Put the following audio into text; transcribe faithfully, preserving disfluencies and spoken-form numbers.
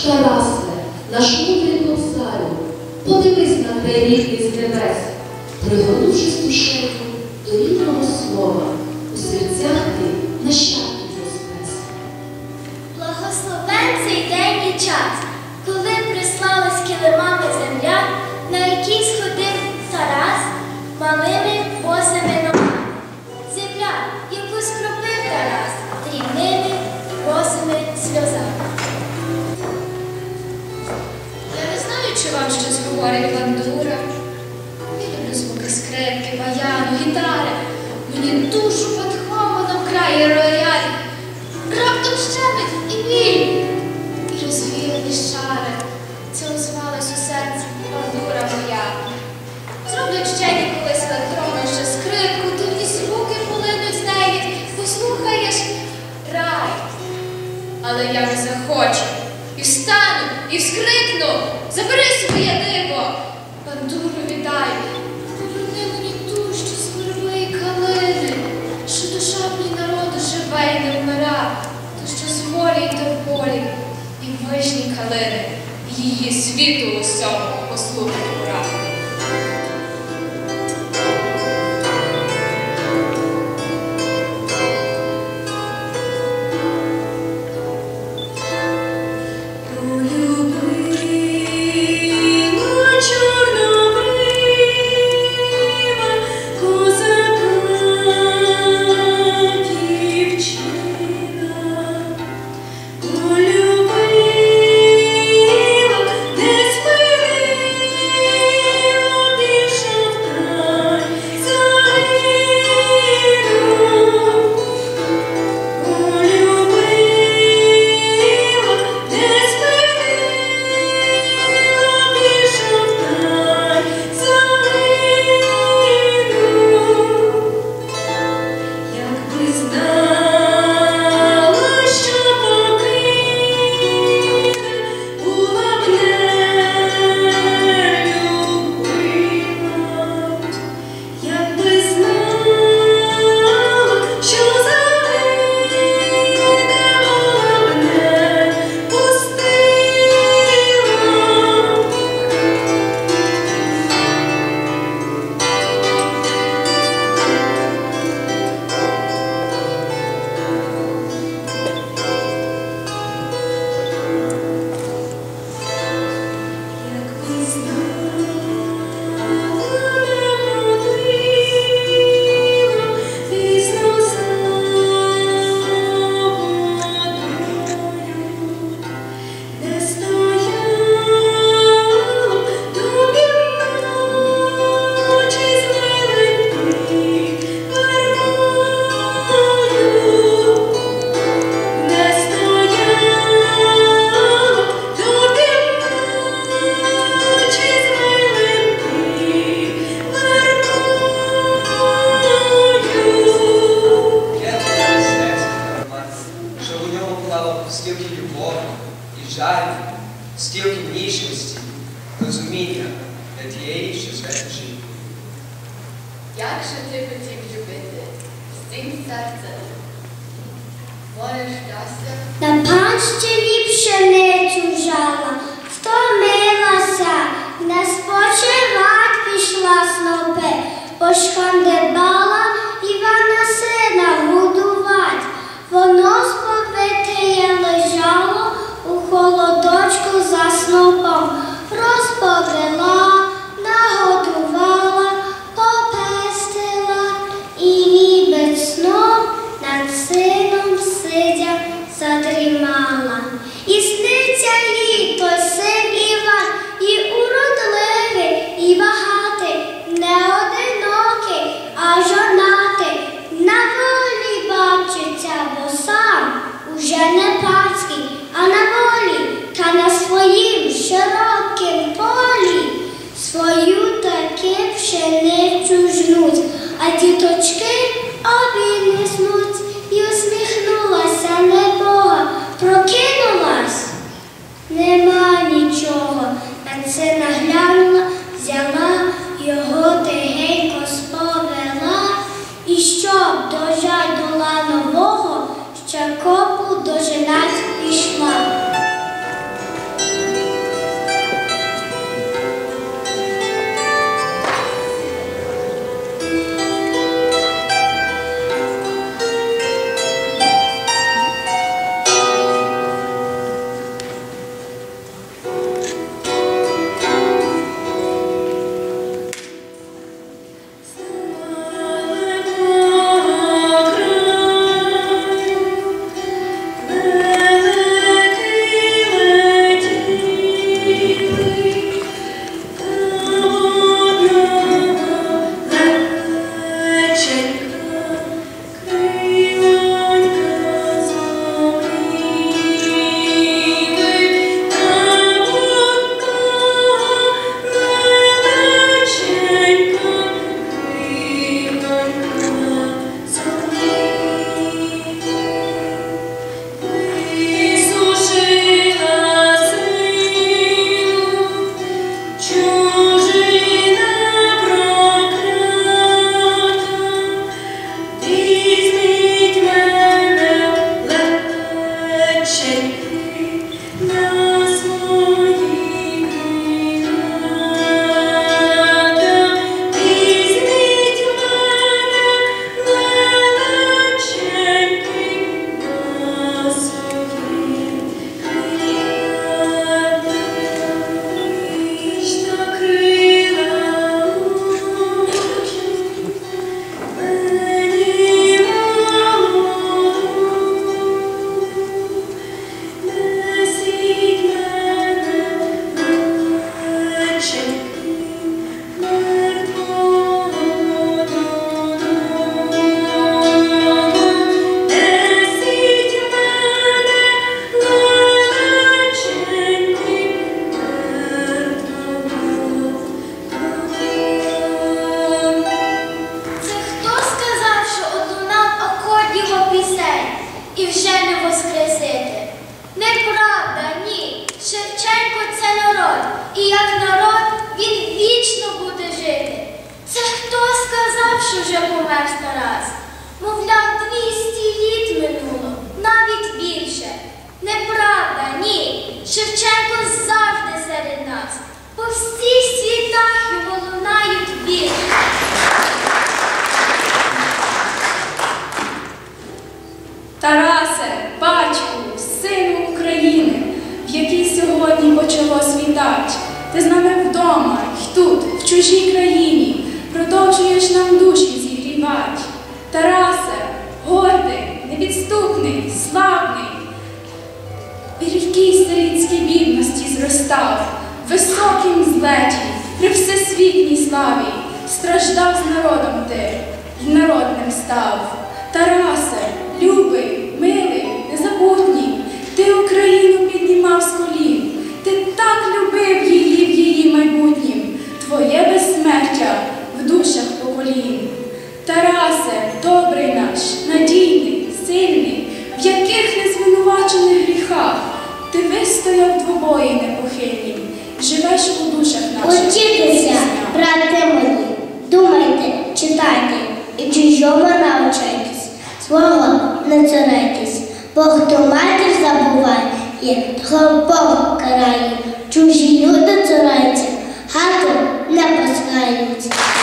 Тарасе, наш мудрий кобзарю, подивись на край рідний з небес, пригорнувшись душею до рідного слова, у серцях ти нащадків воскрес. Благословен цей день і час, коли прислалась килимами земля, на якій сходив Тарас малими босими ногами. Земля, яку скропив Тарас дрібними босими сльозами. Я не знаю, чи вам щось говорить бандура. Я люблю звуки скрипки, баяну, гітари. Мені душу подхованом крає рояль. Раптом щебет і біль. І розвіяні шари. Це озвалась у серці бандура моя. Зроблять ще колись електронну ще скрипку, дивні звуки полинуть з неї. Послухаєш рай. Але я не захочу. І встану, і вскрикну. Забери своє диво. Бандуру віддай. Поверни мені душу з верби і калини, що душа в ній народу живе і не вмира, то що з волі й до волі, і вишні калини, її світу усьому послухати пора. Стільки любові і жалю, стільки ніжності, розуміння для тієї, що зве життя. Як же ти хотів любити всім серцем? Море щастя. На панщині пшеницю жала, втомилася, не спочивать пішла снопи, пошкандибала Івана сина годувать. Воно сповитеє лежало у холодочку за снопом, розповела, нагодувала, попестила і ніби сном над сином сидя задрімала. І сниться їй той син Іван, і уродливий, і багатий, не одинокий, а жона вже не воскресити. Неправда, ні. Шевченко – це народ, і як народ він вічно буде жити. Це хто сказав, що вже помер Тарас? Мовляв, двісті літ минуло, навіть більше. Неправда, ні. Шевченко завжди серед нас. По всіх світах його лунають вірші. Тарасе, батьку, сину України, в якій сьогодні почало світать. Ти з нами вдома, й тут, в чужій країні, продовжуєш нам душі зігрівать. Тарасе, гордий, невідступний, славний, в гіркій сирітській бідності зростав, в високім злеті, при всесвітній славі, страждав з народом ти, й народним став. Тарасе, любий, милий, незабутній, ти Україну піднімав з колін, ти так любив її в її майбутнім, твоє безсмертя в душах поколінь. Тарасе, добрий наш, надійний, сильний, в яких незвинувачених гріхах ти вистояв двобої непохильні, живеш у душах наших. Учітеся, брати мої, думайте, читайте і чужому навчайтесь, свого не цурайтесь, бо хто матір забуває, того Бог карає, чужі люди цураються, хату не пускають.